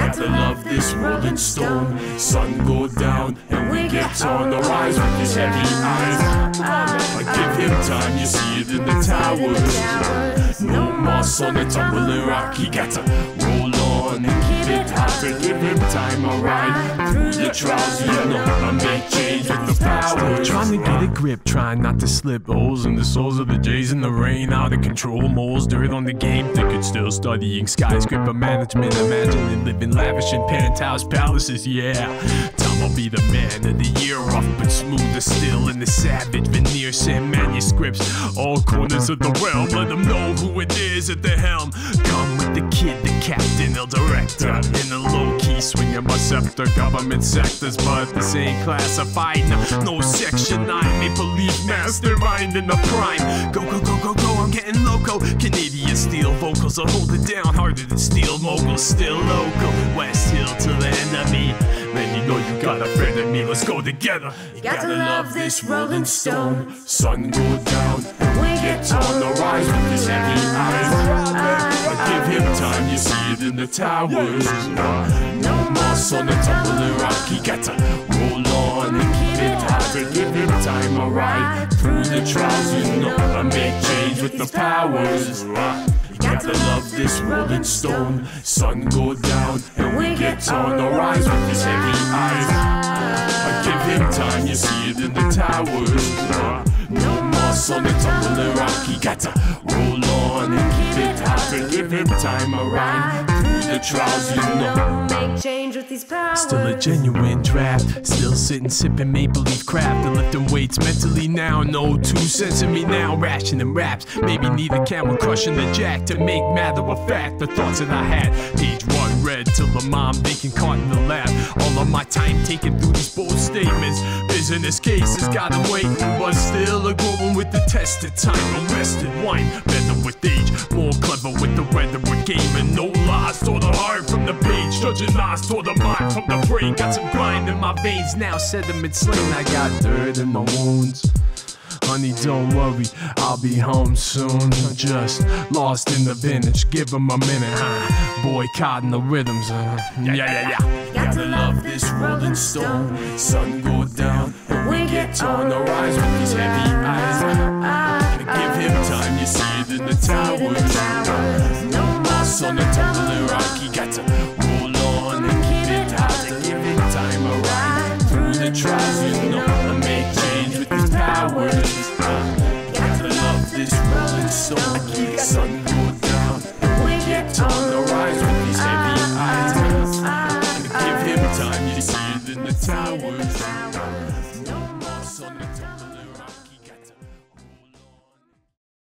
gotta love this rolling stone. Sun go down and we get on the rise with his heavy eyes. Give him time, you see it in the towers. No moss on the tumbling rock, he gotta roll on and keep it hot. But give him time, alright. Through the trials, you know, I make change with the power. Trying to get a grip, trying not to slip. Holes in the souls of the J's in the rain. Out of control, moles, dirt on the game. Thinking still studying skyscraper management. Imagining living lavish in penthouse palaces, yeah. Time I'll be the man of the year. Rough but smoother still in the savage veneer. Send manuscripts, all corners of the realm. Let them know who it is at the helm. Come with the kid, the captain, the director. In a low-key swinging my scepter. Government sectors, but this ain't classified. No section 9, Maple Leaf mastermind in the prime. Go, go, go, go, go, I'm getting loco. Canadian steel vocals, I'll hold it down harder than steel moguls. Still local, West Hill to the enemy. Man, you know you got a friend in me, let's go together. You gotta love this rolling stone. Sun go down and we get on the rise with his heavy eyes. Give him time, you see it in the towers. No moss on the tumbling rock, he gotta roll on and keep it hot. But give him time, alright. Through the trials, you know, I make change with the powers. You gotta love this rolling stone. Sun go down and we get on the rise with his heavy eyes. Give him time, you see it in the towers. No moss on the tumbling rock, he gotta roll on and keep it hot. But give him time, alright. Through the trials, you know, make change with these powers. Still a genuine draft. Still sitting sipping Maple Leaf craft. And lifting weights mentally now. No 2 cents in me now. Rationing raps. Maybe need a camel crushing the jack. To make matter of fact the thoughts that I had. Page 1 read till the mom thinking caught in the lab. All of my time taken through these bold statements. Business cases got him waiting. But still a going with the test of time. Arrested wine. Better with age. More clever with the rhetoric game. And no lies. Toward the heart from the page. Judging lies toward the mind from the brain. Got some grind in my veins now. Sediment slain. I got dirt in my wounds. Honey, don't worry, I'll be home soon. Just lost in the vintage, give him a minute, huh? Boycotting the rhythms, yeah. Gotta love this rolling stone. Sun go down and we get on the rise with these heavy eyes. Give him time, you see it in the towers. No moss on the tumbling rock, he got to roll on and keep it hot. Give him time, alright. Through the trials, you know, I make change with these powers. Gotta love this rolling stone. Sun go down and we get on the rise with these heavy eyes. Give him time, you see it in the towers.